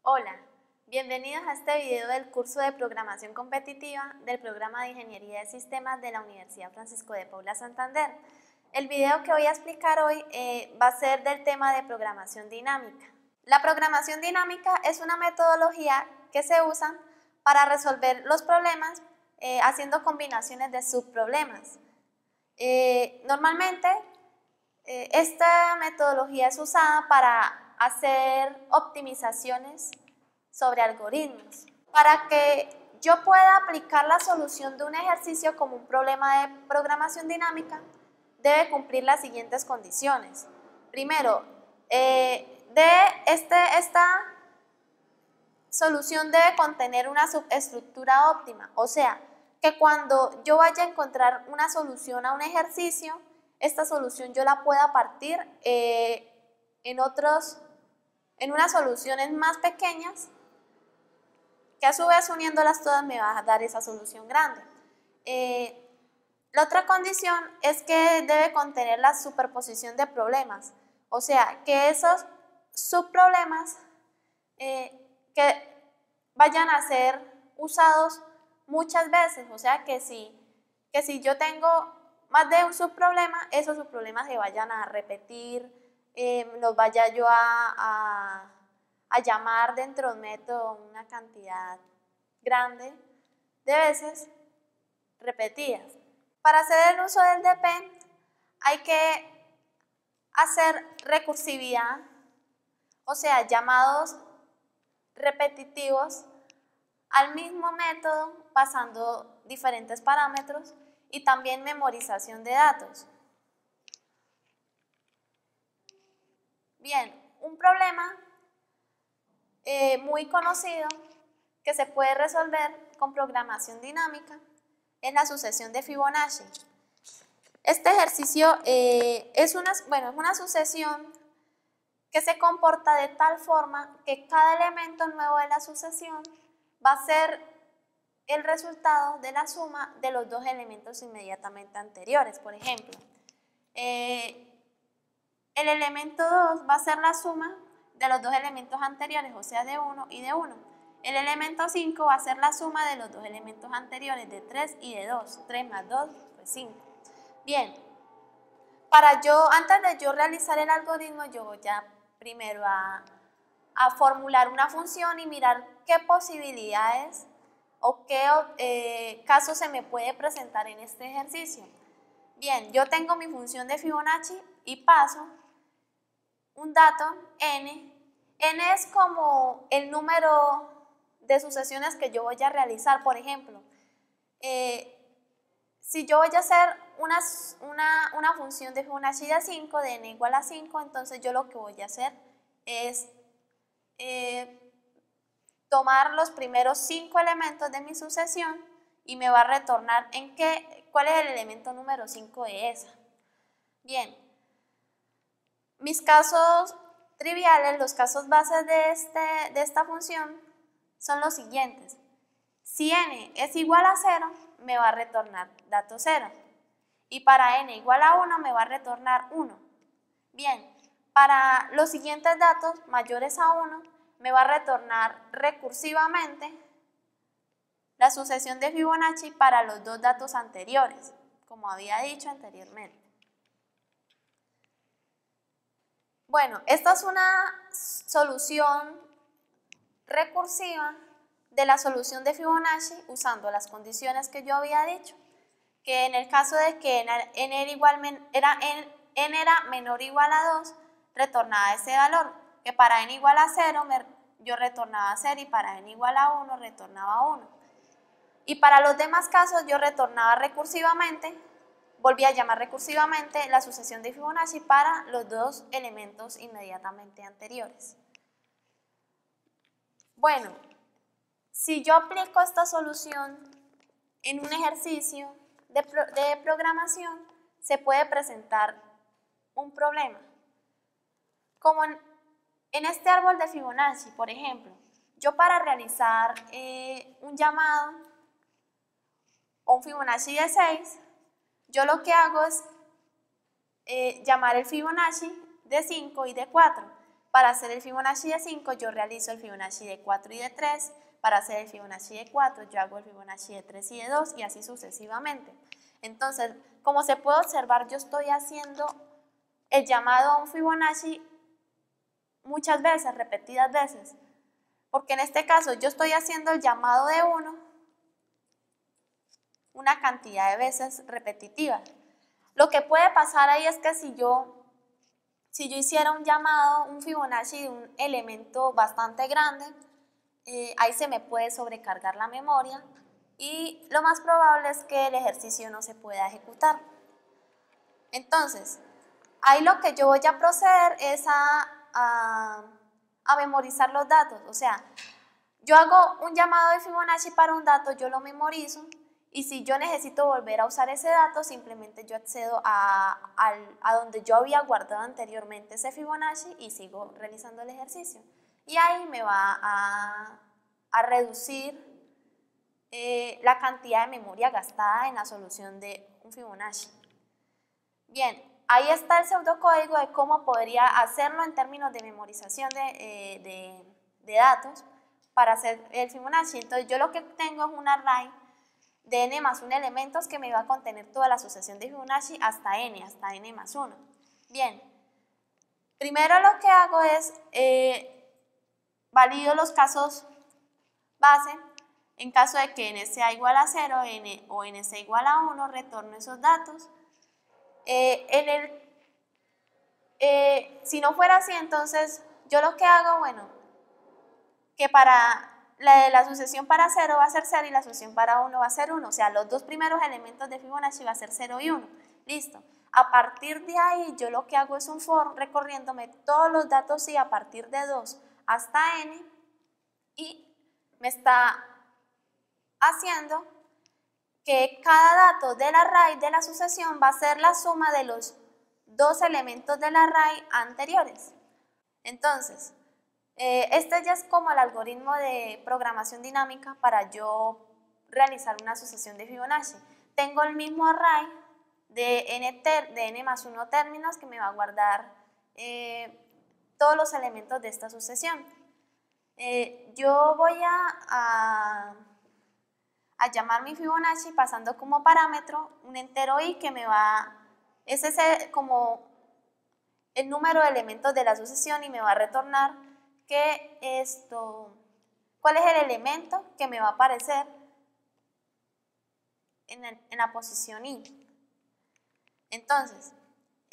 Hola, bienvenidos a este video del curso de Programación Competitiva del programa de Ingeniería de Sistemas de la Universidad Francisco de Paula Santander. El video que voy a explicar hoy va a ser del tema de programación dinámica. La programación dinámica es una metodología que se usa para resolver los problemas haciendo combinaciones de subproblemas. Normalmente esta metodología es usada para hacer optimizaciones sobre algoritmos. Para que yo pueda aplicar la solución de un ejercicio como un problema de programación dinámica, debe cumplir las siguientes condiciones. Primero, esta solución debe contener una subestructura óptima, o sea, que cuando yo vaya a encontrar una solución a un ejercicio, esta solución yo la pueda partir en unas soluciones más pequeñas, que a su vez uniéndolas todas me va a dar esa solución grande. La otra condición es que debe contener la superposición de problemas, o sea, que esos subproblemas que vayan a ser usados muchas veces, o sea, que si yo tengo más de un subproblema, esos subproblemas se vayan a repetir, los vaya yo a llamar dentro de un método una cantidad grande de veces repetidas. Para hacer el uso del DP hay que hacer recursividad, o sea, llamados repetitivos al mismo método pasando diferentes parámetros y también memorización de datos. Bien, un problema muy conocido que se puede resolver con programación dinámica es la sucesión de Fibonacci. Este ejercicio es una sucesión que se comporta de tal forma que cada elemento nuevo de la sucesión va a ser el resultado de la suma de los dos elementos inmediatamente anteriores. Por ejemplo, el elemento 2 va a ser la suma de los dos elementos anteriores, o sea, de 1 y de 1. El elemento 5 va a ser la suma de los dos elementos anteriores, de 3 y de 2. 3 más 2, pues 5. Bien, antes de yo realizar el algoritmo, yo voy ya primero a formular una función y mirar qué posibilidades o qué caso se me puede presentar en este ejercicio. Bien, yo tengo mi función de Fibonacci y paso un dato n. N es como el número de sucesiones que yo voy a realizar. Por ejemplo, si yo voy a hacer una función de Fibonacci de 5, de n igual a 5, entonces yo lo que voy a hacer es tomar los primeros 5 elementos de mi sucesión y me va a retornar cuál es el elemento número 5 de esa. Bien, mis casos triviales, los casos bases de esta función son los siguientes. Si n es igual a 0, me va a retornar dato 0. Y para n igual a 1, me va a retornar 1. Bien, para los siguientes datos mayores a 1, me va a retornar recursivamente la sucesión de Fibonacci para los dos datos anteriores, como había dicho anteriormente. Bueno, esta es una solución recursiva de la solución de Fibonacci usando las condiciones que yo había dicho, que en el caso de que n era menor o igual a 2, retornaba ese valor, que para n igual a 0 yo retornaba 0 y para n igual a 1 retornaba 1. Y para los demás casos yo retornaba recursivamente, volví a llamar recursivamente la sucesión de Fibonacci para los dos elementos inmediatamente anteriores. Bueno, si yo aplico esta solución en un ejercicio de programación, se puede presentar un problema. Como en este árbol de Fibonacci, por ejemplo, yo para realizar un llamado o un Fibonacci de 6, yo lo que hago es llamar el Fibonacci de 5 y de 4. Para hacer el Fibonacci de 5 yo realizo el Fibonacci de 4 y de 3, para hacer el Fibonacci de 4 yo hago el Fibonacci de 3 y de 2 y así sucesivamente. Entonces, como se puede observar, yo estoy haciendo el llamado a un Fibonacci muchas veces, repetidas veces, porque en este caso yo estoy haciendo el llamado de 1 una cantidad de veces repetitiva. Lo que puede pasar ahí es que si yo hiciera un llamado, un Fibonacci de un elemento bastante grande, ahí se me puede sobrecargar la memoria y lo más probable es que el ejercicio no se pueda ejecutar. Entonces, ahí lo que yo voy a proceder es a memorizar los datos. O sea, yo hago un llamado de Fibonacci para un dato, yo lo memorizo y si yo necesito volver a usar ese dato, simplemente yo accedo a donde yo había guardado anteriormente ese Fibonacci y sigo realizando el ejercicio. Y ahí me va a reducir la cantidad de memoria gastada en la solución de un Fibonacci. Bien, ahí está el pseudocódigo de cómo podría hacerlo en términos de memorización de datos para hacer el Fibonacci. Entonces yo lo que tengo es un array de n más 1 elementos que me va a contener toda la sucesión de Fibonacci hasta n más 1. Bien, primero lo que hago es valido los casos base. En caso de que n sea igual a 0 o n sea igual a 1, retorno esos datos. Si no fuera así, entonces yo lo que hago, bueno, que para la sucesión para 0 va a ser 0 y la sucesión para 1 va a ser 1, o sea, los dos primeros elementos de Fibonacci va a ser 0 y 1, listo. A partir de ahí yo lo que hago es un for recorriéndome todos los datos y a partir de 2 hasta n y me está haciendo que cada dato del array de la sucesión va a ser la suma de los dos elementos del array anteriores. Entonces, este ya es como el algoritmo de programación dinámica para yo realizar una sucesión de Fibonacci. Tengo el mismo array de n más 1 términos que me va a guardar todos los elementos de esta sucesión. Yo voy a llamar mi Fibonacci pasando como parámetro un entero i que me va, ese es como el número de elementos de la sucesión y me va a retornar que cuál es el elemento que me va a aparecer en la posición i. Entonces,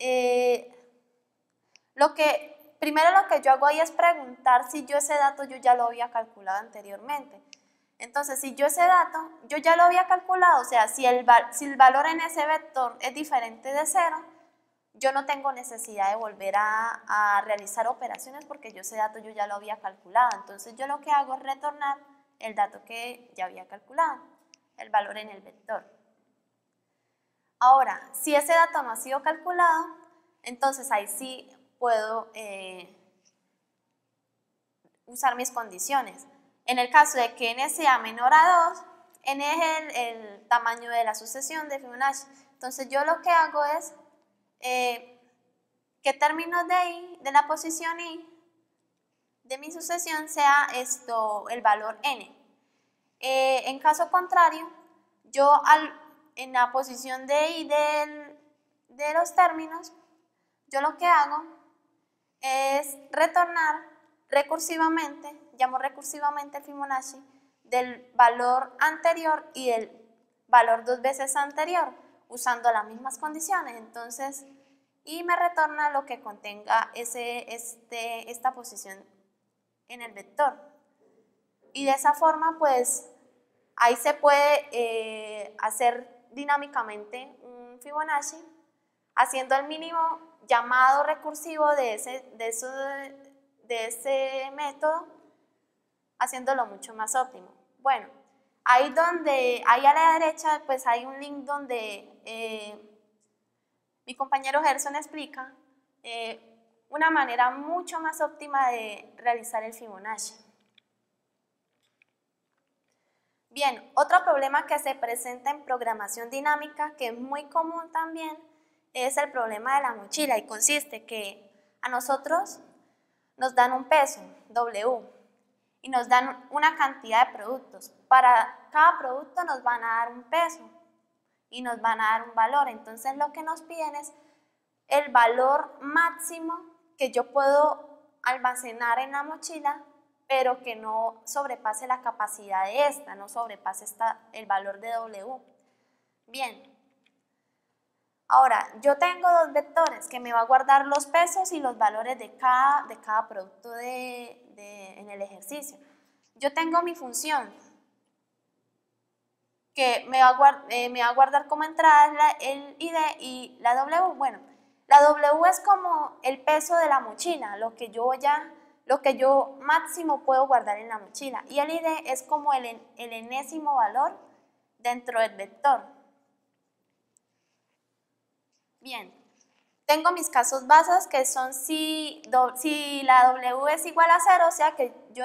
primero lo que yo hago ahí es preguntar si yo ese dato yo ya lo había calculado anteriormente. Entonces, si yo ese dato, yo ya lo había calculado, o sea, si el valor en ese vector es diferente de 0, yo no tengo necesidad de volver a realizar operaciones porque yo ese dato yo ya lo había calculado. Entonces, yo lo que hago es retornar el dato que ya había calculado, el valor en el vector. Ahora, si ese dato no ha sido calculado, entonces ahí sí puedo usar mis condiciones. En el caso de que n sea menor a 2, n es el tamaño de la sucesión de Fibonacci. Entonces yo lo que hago es que términos de i, de la posición i, de mi sucesión sea el valor n. En caso contrario, yo en la posición de i de los términos, yo lo que hago es retornar recursivamente, llamo recursivamente el Fibonacci del valor anterior y del valor dos veces anterior, usando las mismas condiciones. Entonces, y me retorna lo que contenga esta posición en el vector. Y de esa forma, pues, ahí se puede hacer dinámicamente un Fibonacci haciendo el mínimo llamado recursivo de ese método, haciéndolo mucho más óptimo. Bueno, ahí a la derecha, pues hay un link donde mi compañero Gerson explica una manera mucho más óptima de realizar el Fibonacci. Bien, otro problema que se presenta en programación dinámica, que es muy común también, es el problema de la mochila y consiste que a nosotros nos dan un peso, W, y nos dan una cantidad de productos. Para cada producto nos van a dar un peso y nos van a dar un valor. Entonces lo que nos piden es el valor máximo que yo puedo almacenar en la mochila, pero que no sobrepase la capacidad de esta, no sobrepase el valor de W. Bien. Ahora, yo tengo dos vectores que me va a guardar los pesos y los valores de cada producto en el ejercicio. Yo tengo mi función que me va a guardar como entrada el ID y la W. Bueno, la W es como el peso de la mochila, lo que yo máximo puedo guardar en la mochila. Y el ID es como el enésimo valor dentro del vector. Bien, tengo mis casos bases que son si la W es igual a 0, o sea que yo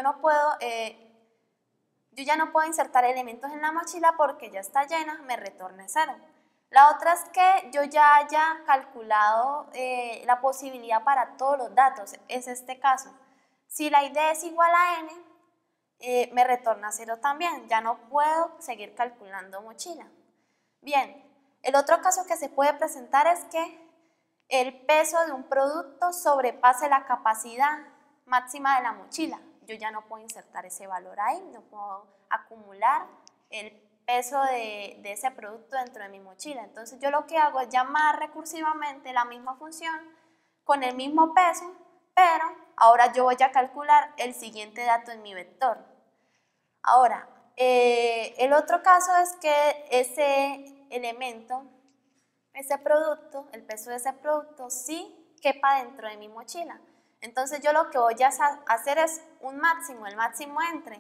ya no puedo insertar elementos en la mochila porque ya está llena, me retorne 0. La otra es que yo ya haya calculado la posibilidad para todos los datos, es este caso. Si la ID es igual a n, me retorna 0 también, ya no puedo seguir calculando mochila. Bien, el otro caso que se puede presentar es que el peso de un producto sobrepase la capacidad máxima de la mochila. Yo ya no puedo insertar ese valor ahí, no puedo acumular el peso de ese producto dentro de mi mochila. Entonces yo lo que hago es llamar recursivamente la misma función con el mismo peso, pero ahora yo voy a calcular el siguiente dato en mi vector. Ahora, el otro caso es que ese elemento, ese producto, el peso de ese producto, sí quepa dentro de mi mochila. Entonces yo lo que voy a hacer es un máximo, el máximo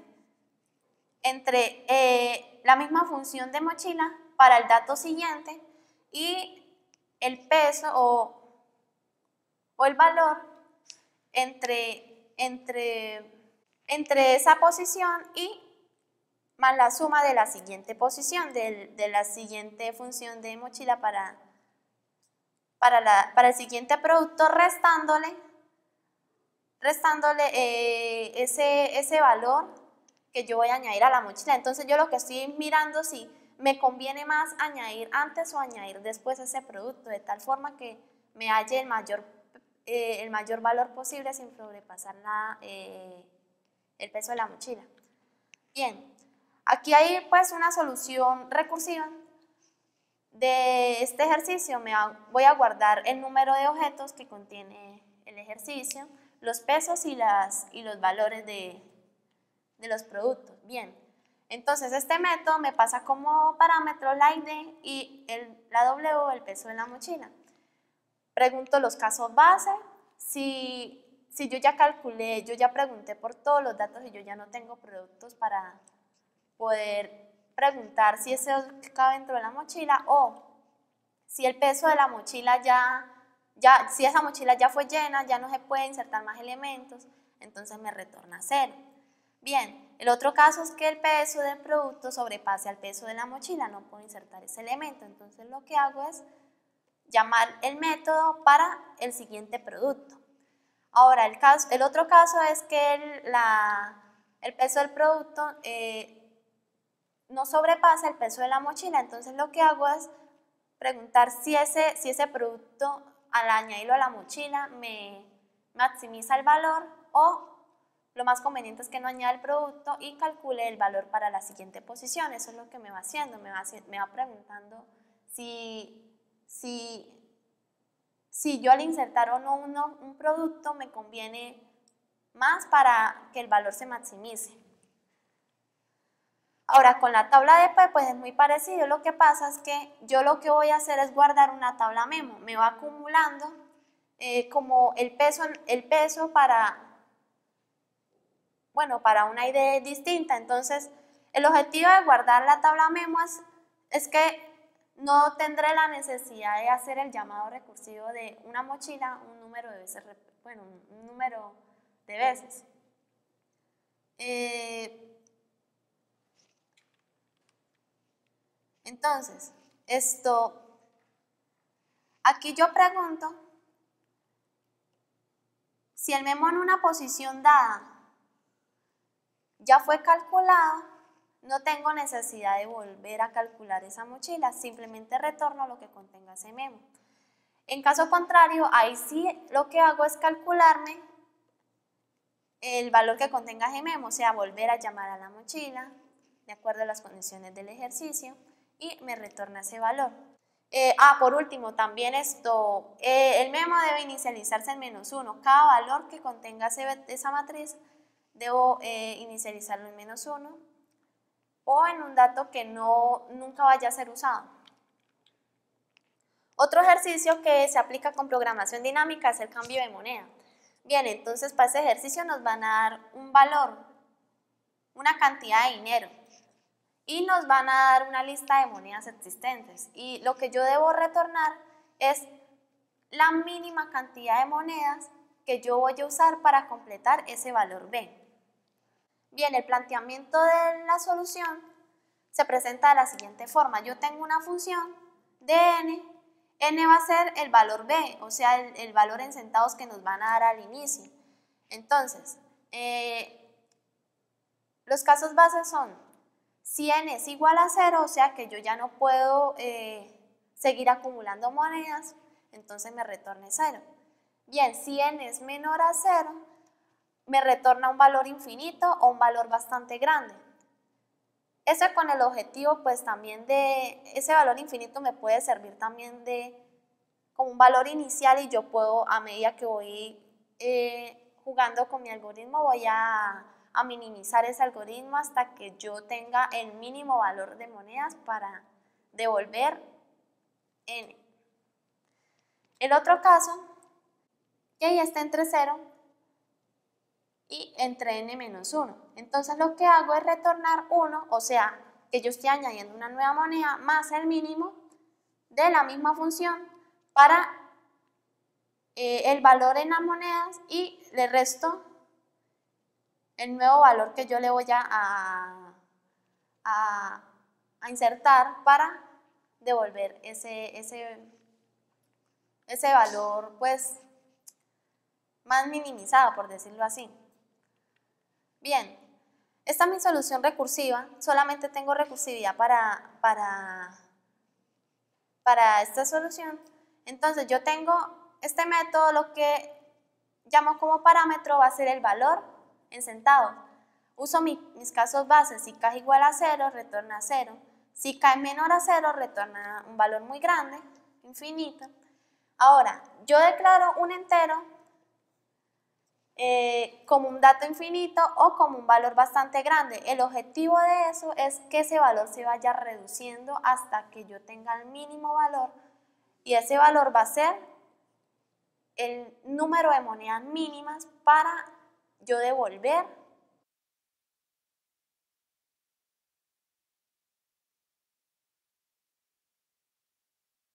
entre la misma función de mochila para el dato siguiente y el peso o el valor entre esa posición y más la suma de la siguiente posición, de la siguiente función de mochila para el siguiente producto, restándole ese valor que yo voy a añadir a la mochila. Entonces yo lo que estoy mirando es si me conviene más añadir antes o añadir después ese producto, de tal forma que me halle el mayor valor posible sin sobrepasar el peso de la mochila. Bien, aquí hay pues una solución recursiva de este ejercicio. Voy a guardar el número de objetos que contiene el ejercicio, los pesos y los valores de los productos. Bien, entonces este método me pasa como parámetro la ID y la W, el peso de la mochila. Pregunto los casos base, si yo ya calculé, yo ya pregunté por todos los datos y yo ya no tengo productos para poder preguntar si eso cabe dentro de la mochila, o si el peso de la mochila si esa mochila ya fue llena, ya no se puede insertar más elementos, entonces me retorna 0. Bien, el otro caso es que el peso del producto sobrepase al peso de la mochila, no puedo insertar ese elemento, entonces lo que hago es llamar el método para el siguiente producto. Ahora, el otro caso es que el peso del producto no sobrepasa el peso de la mochila, entonces lo que hago es preguntar si ese producto al añadirlo a la mochila me maximiza el valor, o lo más conveniente es que no añada el producto y calcule el valor para la siguiente posición. Eso es lo que me va haciendo, me va preguntando si yo al insertar o no un producto me conviene más para que el valor se maximice. Ahora, con la tabla de P, pues es muy parecido. Lo que pasa es que yo lo que voy a hacer es guardar una tabla memo. Me va acumulando como el peso para una ID distinta. Entonces, el objetivo de guardar la tabla memo es que no tendré la necesidad de hacer el llamado recursivo de una mochila un número de veces. Entonces, aquí yo pregunto Si el memo en una posición dada ya fue calculado, no tengo necesidad de volver a calcular esa mochila, simplemente retorno lo que contenga ese memo. En caso contrario, ahí sí lo que hago es calcularme el valor que contenga ese memo, o sea, volver a llamar a la mochila de acuerdo a las condiciones del ejercicio y me retorna ese valor. Por último, también el memo debe inicializarse en -1. Cada valor que contenga esa matriz debo inicializarlo en -1 o en un dato que nunca vaya a ser usado. Otro ejercicio que se aplica con programación dinámica es el cambio de moneda. Bien, entonces para ese ejercicio nos van a dar un valor, una cantidad de dinero y nos van a dar una lista de monedas existentes y lo que yo debo retornar es la mínima cantidad de monedas que yo voy a usar para completar ese valor B. Bien, el planteamiento de la solución se presenta de la siguiente forma. Yo tengo una función de n va a ser el valor B, o sea, el valor en centavos que nos van a dar al inicio. Entonces, los casos bases son, si n es igual a 0, o sea que yo ya no puedo seguir acumulando monedas, entonces me retorne 0. Bien, si n es menor a 0, me retorna un valor infinito o un valor bastante grande. Eso con el objetivo, pues también ese valor infinito me puede servir también como un valor inicial y yo puedo, a medida que voy jugando con mi algoritmo, voy a minimizar ese algoritmo hasta que yo tenga el mínimo valor de monedas para devolver n. El otro caso, que ahí está entre 0 y entre n-1. Entonces lo que hago es retornar 1, o sea, que yo estoy añadiendo una nueva moneda más el mínimo de la misma función para el valor en las monedas y le resto el nuevo valor que yo le voy a insertar para devolver ese valor pues más minimizado, por decirlo así. Bien, esta es mi solución recursiva, solamente tengo recursividad para esta solución. Entonces yo tengo este método, lo que llamo como parámetro va a ser el valor en centavos. Uso mis casos bases, si k es igual a 0, retorna 0. Si k es menor a 0, retorna un valor muy grande, infinito. Ahora, yo declaro un entero como un dato infinito o como un valor bastante grande. El objetivo de eso es que ese valor se vaya reduciendo hasta que yo tenga el mínimo valor y ese valor va a ser el número de monedas mínimas para yo devolver